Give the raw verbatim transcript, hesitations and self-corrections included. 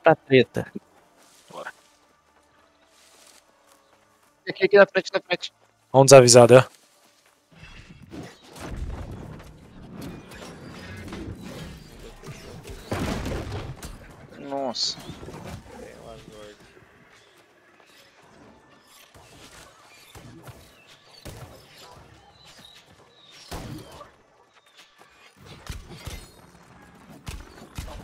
pra treta. Bora. Aqui, aqui na frente, na frente. Vamos desavisado, é? Nossa.